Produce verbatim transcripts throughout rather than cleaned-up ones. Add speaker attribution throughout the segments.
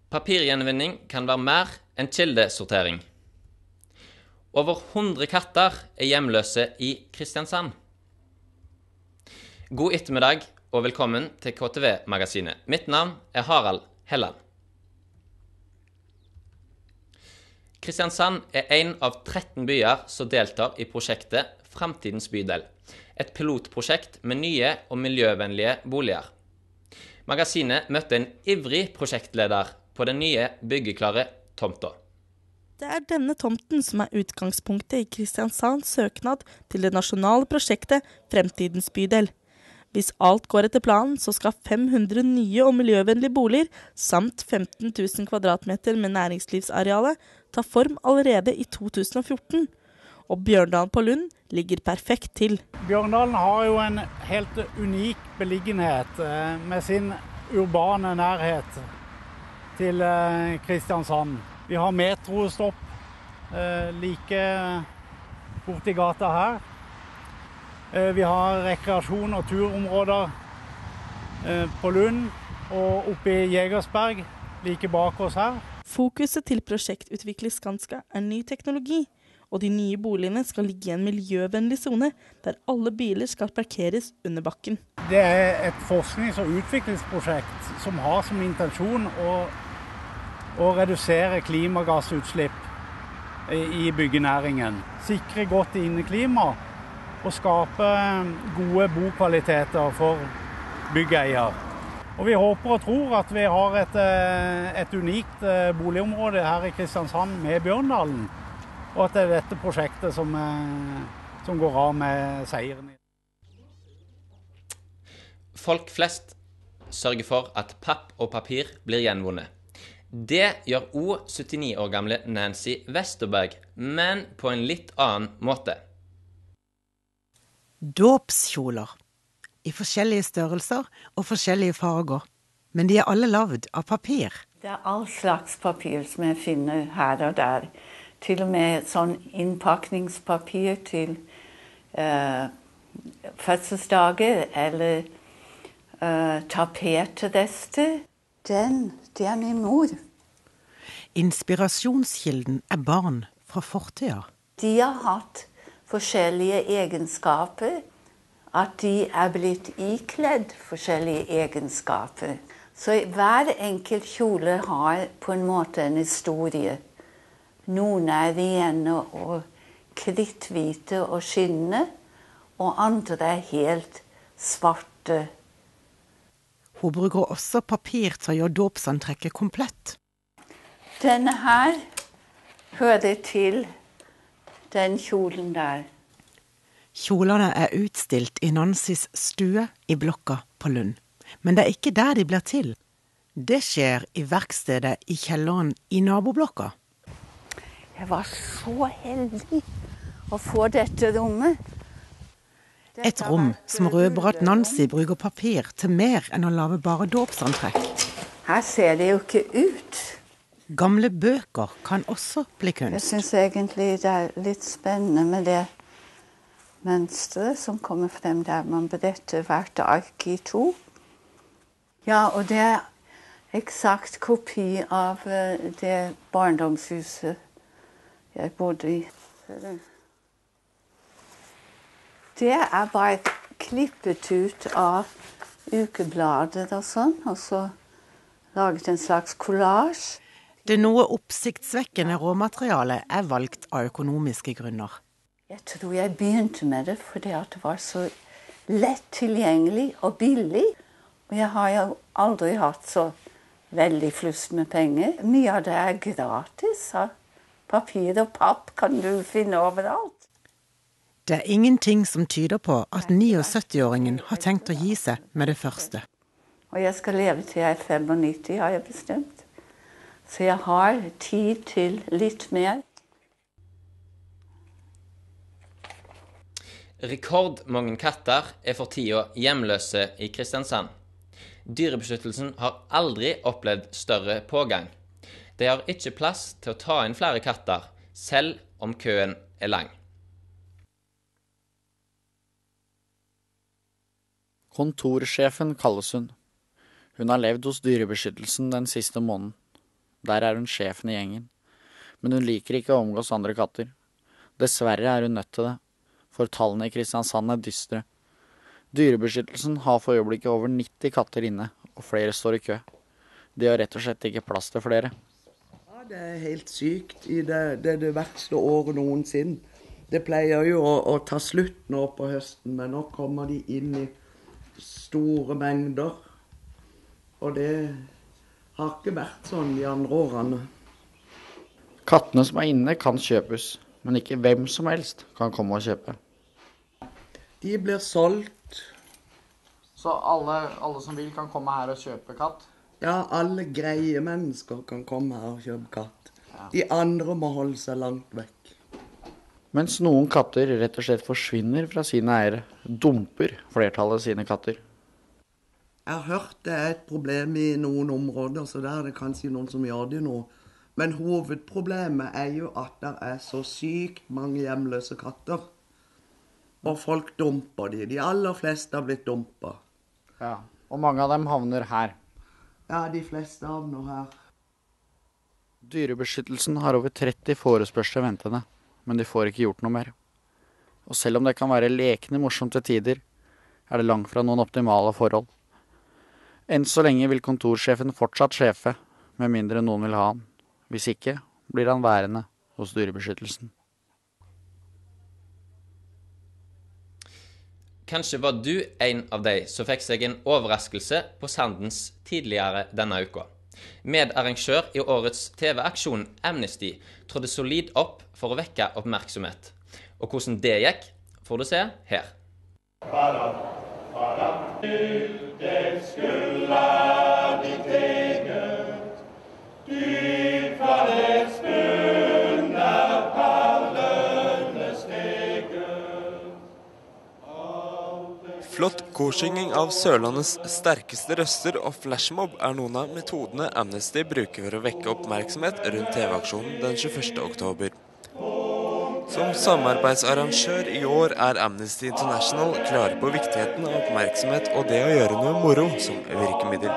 Speaker 1: Papirgjenvinning kan være mer enn kildesortering. Over hundre katter er hjemløse i Kristiansand. God ettermiddag og velkommen til K T V-magasinet. Mitt navn er Harald Helland. Kristiansand er en av tretten byer som deltar i prosjektet Fremtidens bydel, et pilotprosjekt med nye og miljøvennlige boliger. Magasinet møtte en ivrig prosjektleder på den nye byggeklare tomta.
Speaker 2: Det er denne tomten som er utgangspunktet i Kristiansands søknad til det nasjonale prosjektet Fremtidens bydel. Hvis alt går etter planen, så skal fem hundre nye og miljøvennlige boliger samt femten tusen kvadratmeter med næringslivsareale ta form allerede i to tusen og fjorten. Og Bjørndalen på Lund ligger perfekt til.
Speaker 3: Bjørndalen har jo en helt unik beliggenhet med sin urbane nærhet til Kristiansand. Vi har metrostopp like borti gata her. Vi har rekreasjon- og turområder på Lund og oppe i Jegersberg, like bak oss her.
Speaker 2: Fokuset til prosjektutvikler Skanska er ny teknologi, og de nye boligene skal ligge i en miljøvennlig zone, der alle biler skal parkeres under bakken.
Speaker 3: Det er et forsknings- og utviklingsprosjekt som har som intensjon å, å redusere klimagassutslipp i byggenæringen, sikre godt inneklima, og skape gode bokvaliteter for byggeier. Og vi håper og tror at vi har et, et unikt boligområde her i Kristiansand med Bjørndalen, og at det er dette prosjektet som, som går av med seieren.
Speaker 1: Folk flest sørger for at papp og papir blir gjenvunnet. Det gjør også syttini år gamle Nancy Westerberg, men på en litt annen måte.
Speaker 4: Dåpskjoler i forskjellige størrelser og forskjellige farger, men de er alle lavet av papir.
Speaker 5: Det er all slags papir som jeg finner her og der. Til og med sånn innpakningspapir til uh, fødselsdager eller uh, tapetedester. Den, det er min mor.
Speaker 4: Inspirasjonskilden er barn fra fortida.
Speaker 5: De har hatt forskjellige egenskaper, at de er blitt ikledd forskjellige egenskaper. Så hver enkelt kjole har på en måte en historie. Noen er rene og kritthvite og skinnende, og andre er helt svarte.
Speaker 4: Hun bruker også papir til å gjøre dåpsantrekket komplett.
Speaker 5: Denne her hører til den kjolen der.
Speaker 4: Kjolene er utstilt i Nansys stue i blokka på Lund. Men det er ikke der de blir til. Det skjer i verkstedet i kjelleren i naboblokka.
Speaker 5: Jeg var så heldig å få dette rommet.
Speaker 4: Et rom som røper at Nancy bruker papir til mer enn å lage bare dåpsantrekk.
Speaker 5: Her ser det jo ikke ut.
Speaker 4: Gamle bøker kan også bli kunst.
Speaker 5: Jeg synes egentlig det er litt spennende med det mønstret som kommer frem der man bretter hvert ark i to. Ja, og det er eksakt kopi av det barndomshuset jeg bodde i. Det er bare klippet ut av ukeblader og sånn, og så laget en slags collage.
Speaker 4: Det noe oppsiktsvekkende råmaterialet er valgt av økonomiske grunner.
Speaker 5: Jeg tror jeg begynte med det fordi at det var så lett tilgjengelig og billig. Og jeg har jo aldri hatt så veldig flust med penger. Mye av det er gratis. Papir og papp kan du finne overalt.
Speaker 4: Det er ingenting som tyder på at syttiåringen har tenkt å gi seg med det første.
Speaker 5: Og jeg skal leve til jeg er nittifem, har jeg bestemt. Så jeg har tid til litt mer.
Speaker 1: Rekordmange katter er for tida hjemløse i Kristiansand. Dyrebeskyttelsen har aldri opplevd større pågang. De har ikke plass til å ta inn flere katter, selv om køen er lang.
Speaker 6: Kontorsjefen kalles hun. Hun har levd hos dyrebeskyttelsen den siste måneden. Der er hun sjefen i gjengen. Men hun liker ikke å omgås andre katter. Dessverre er hun nødt til det, for tallene i Kristiansand er dystre. Dyrebeskyttelsen har for øyeblikket over nitti katter inne, og flere står i kø. De har rett og slett ikke plass til flere.
Speaker 7: Ja, det er helt sykt. Det, det er det verste året noensinne. Det pleier jo å, å ta slutt nå på høsten, men nå kommer de inn i store mengder. Og det har ikke vært sånn de andre årene.
Speaker 6: Kattene som er inne kan kjøpes, men ikke hvem som helst kan komme og kjøpe.
Speaker 7: De blir solgt.
Speaker 6: Så alle, alle som vil kan komme her og kjøpe katt?
Speaker 7: Ja, alle greie mennesker kan komme her og kjøpe katt. De andre må holde seg langt vekk.
Speaker 6: Mens noen katter rett og slett forsvinner fra sine eiere, dumper flertallet sine katter.
Speaker 7: Jeg har hørt det er et problem i noen områder, så der er det kanskje noen som gjør det nå. Men hovedproblemet er jo at det er så sykt mange hjemløse katter. Og folk dumper de. De aller fleste har blitt dumpet.
Speaker 6: Ja, og mange av dem havner her.
Speaker 7: Ja, de fleste havner her.
Speaker 6: Dyrebeskyttelsen har over tretti forespørsler ventende, men de får ikke gjort noe mer. Og selv om det kan være lekende morsomt til tider, er det langt fra noen optimale forhold. Enn så lenge vil kontorsjefen fortsatt sjefe, med mindre noen vil ha han. Hvis ikke, blir han værende hos Dyrebeskyttelsen.
Speaker 1: Kanskje var du en av de som fikk seg en overraskelse på Sandens tidligere denne uka. Medarrangør i årets T V-aksjon Amnesty trådde solid opp for å vekke oppmerksomhet. Og hvordan det gikk, får du se her. Det skulle ditt eget, dyrt fra dets bunn er perlene steget.
Speaker 8: Flott korsynging av Sørlandets sterkeste røster og flashmob er noen av metodene Amnesty bruker for å vekke oppmerksomhet rundt T V-aksjonen den tjueførste oktober. Som samarbeidsarrangør i år er Amnesty International klare på viktigheten av oppmerksomhet og det å gjøre noe moro som virkemiddel.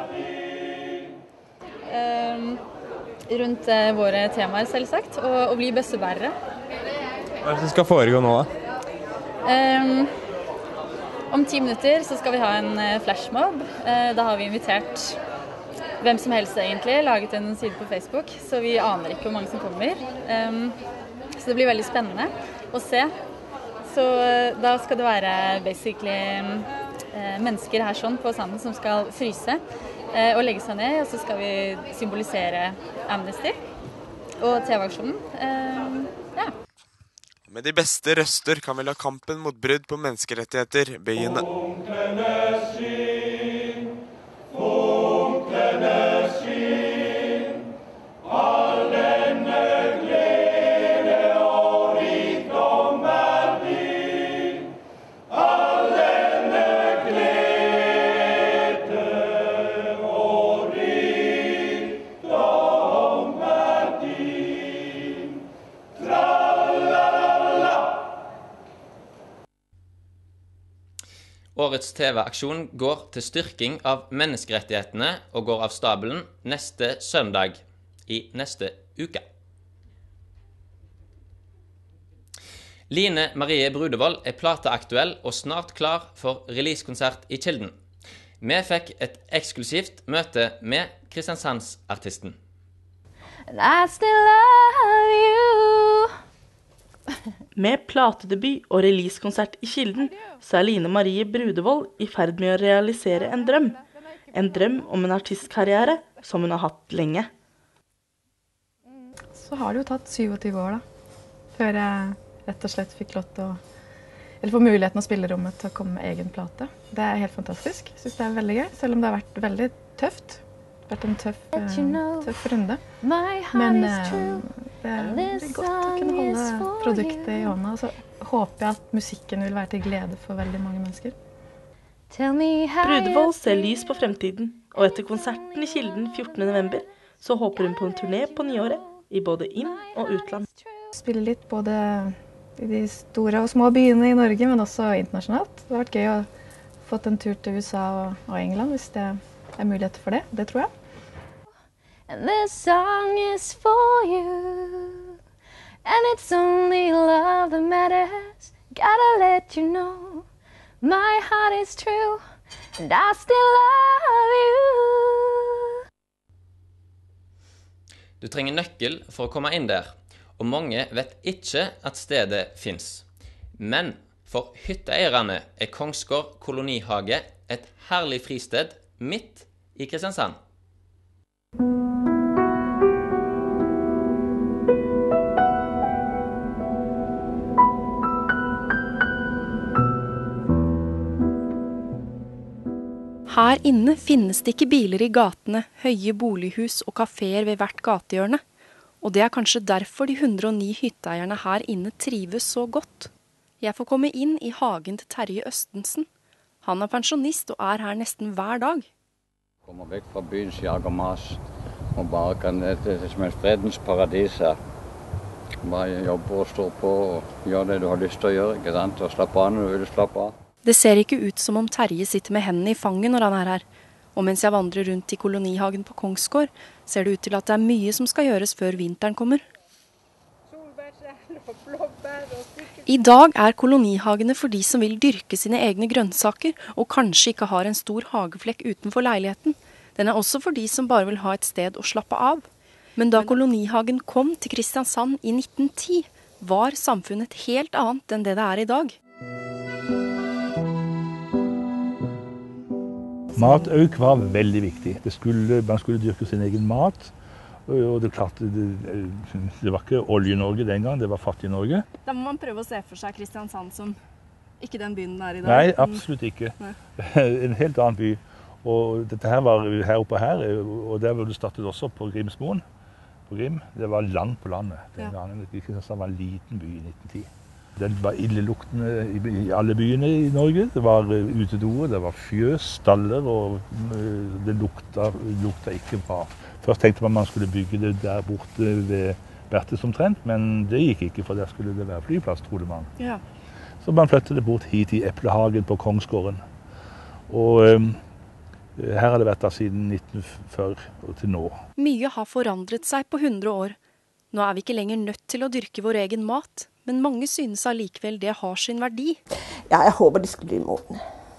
Speaker 9: Um, rundt uh, våre temaer selvsagt, og å bli bøssebærere.
Speaker 8: Hva er det som skal foregå nå da?
Speaker 9: Um, om ti minutter så skal vi ha en uh, flashmob. Uh, da har vi invitert hvem som helst egentlig, laget en side på Facebook, så vi aner ikke hvor mange som kommer. Um, Så det blir veldig spennende å se. Så da skal det være basically eh, mennesker her sånn på Sanden som skal fryse eh, og legge seg ned, og så skal vi symbolisere Amnesty og T V-aksjonen. Eh, ja.
Speaker 8: Med de beste røster kan vi la kampen mot brudd på menneskerettigheter begynne. Funklende skinn, funklende skinn, all denne glede og rikdom er din. All denne glede og rikdom er din. Tralala.
Speaker 1: Årets T V-aksjon går til styrking av menneskerettighetene og går av stabelen neste søndag i neste uke. Line Marie Brudevold er plateaktuell og snart klar for releasekonsert i Kilden. Vi fikk et eksklusivt møte med Kristiansandsartisten.
Speaker 9: I still love you.
Speaker 2: Med platedebut og releasekonsert i Kilden, så er Line Marie Brudevold i ferd med å realisere en drøm. En drøm om en artistkarriere som hun har hatt lenge.
Speaker 10: Så har det jo tatt syttisju år da, før jeg rett og slett fikk lov til å, eller få muligheten å spille rommet til å komme med egen plate. Det er helt fantastisk. Jeg synes det er veldig gøy, selv om det har vært veldig tøft. Det har vært en tøff, tøff runde. Men det er veldig godt å kunne holde produktet i hånda. Og så håper jeg at musikken vil være til glede for veldig mange mennesker.
Speaker 2: Brudevold ser lys på fremtiden, og etter konserten i Kilden fjortende november, så håper hun på en turné på nyåret, i både inn- og utland.
Speaker 10: Spille litt både i de store og små byene i Norge, men også internasjonalt. Det har vært gøy å få en tur til U S A og, og England, hvis det er mulighet for det. Det tror jeg.
Speaker 11: and this song is for you. And it's only love that matters. Gotta let you know my heart is true, and I still love you.
Speaker 1: Du trenger nøkkel for å komme inn der, og mange vet ikke at stedet finnes. Men for hytteeierne er Kongsgård kolonihage et herlig fristed midt i Kristiansand.
Speaker 12: Her inne finnes det ikke biler i gatene, høye bolighus og kaféer ved hvert gatehjørne. Og det er kanskje derfor de hundre og ni hytteeierne her inne trives så godt. Jeg får komme inn i hagen til Terje Østensen. Han er pensjonist og er her nesten hver dag.
Speaker 13: Kommer vekk fra byens jag og mas, og bare kan det som er fredens paradis her. Bare jobbe og stå på og gjøre det du har lyst til å gjøre, ikke sant? Og slappe av når du vil slappe av.
Speaker 12: Det ser ikke ut som om Terje sitter med hendene i fanget når han er her. Og mens jeg vandrer rundt i kolonihagen på Kongsgård, ser det ut til at det er mye som skal gjøres før vinteren kommer. I dag er kolonihagene for de som vil dyrke sine egne grønnsaker, og kanskje ikke har en stor hageflekk utenfor leiligheten. Den er også for de som bare vil ha et sted å slappe av. Men da kolonihagen kom til Kristiansand i nitten ti, var samfunnet helt annet enn det det er i dag.
Speaker 14: Matauk var veldig viktig. Det skulle, man skulle dyrke sin egen mat. Og det, klart, det, det var ikke olje-Norge den gang, det var fattig Norge.
Speaker 12: Da må man prøve å se for seg Kristiansand som ikke den byen den er i dag.
Speaker 14: Nei, absolutt ikke. Nei. En helt annen by. Og dette her var her oppe her, og der var det startet også på Grimsmoen. På Grim. Det var land på landet. Den ja. gangen Kristiansand var en liten by i nitten ti. Det var illeluktende i alle byene i Norge. Det var utedoer, det var fjøs, staller, og det lukta, lukta ikke bra. Først tenkte man man skulle bygge det der borte ved Bertes omtrent, men det gikk ikke, for der skulle det være flyplass, trodde man. Ja. Så man flyttet det bort hit i Eplehagen på Kongsgården. Og um, her har det vært da siden nitten førti og til nå.
Speaker 12: Mye har forandret seg på hundre år. Nå er vi ikke lenger nødt til å dyrke vår egen mat, men mange synes allikevel det har sin verdi.
Speaker 15: Ja, jeg håper de skal bli modne.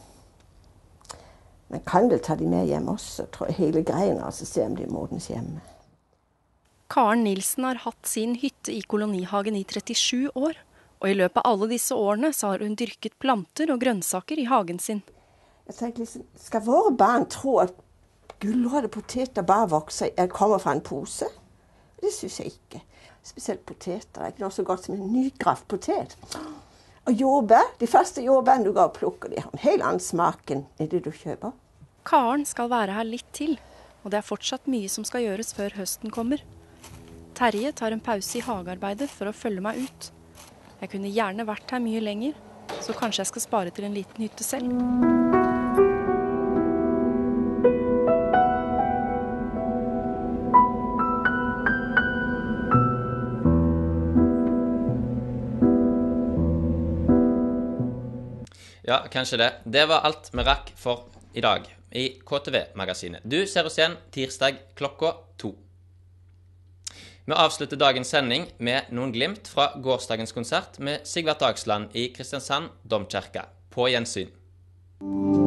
Speaker 15: Man kan vel ta de med hjem også, tror jeg, hele greien, altså se om de modnes hjemme.
Speaker 12: Karen Nilsen har hatt sin hytte i kolonihagen i trettisju år, og i løpet av alle disse årene så har hun dyrket planter og grønnsaker i hagen sin.
Speaker 15: Jeg tenker liksom, skal våre barn tro at gulrøtter og poteter bare vokser, jeg kommer fra en pose? Det synes jeg ikke. Spesielt poteter er ikke noe så godt som en nygravd potet. Og jordbær, de første jordbærene du går og plukker, de har en helt annen smak enn det du kjøper.
Speaker 12: Karen skal være her litt til, og det er fortsatt mye som skal gjøres før høsten kommer. Terje tar en pause i hagearbeidet for å følge meg ut. Jeg kunne gjerne vært her mye lenger, så kanskje jeg skal spare til en liten hytte selv.
Speaker 1: Ja, kanskje det. Det var alt vi rakk for i dag i K T V-magasinet. Du ser oss igjen tirsdag klokka to. Vi avslutter dagens sending med noen glimt fra gårsdagens konsert med Sigvart Dagsland i Kristiansand Domkirke. På gjensyn.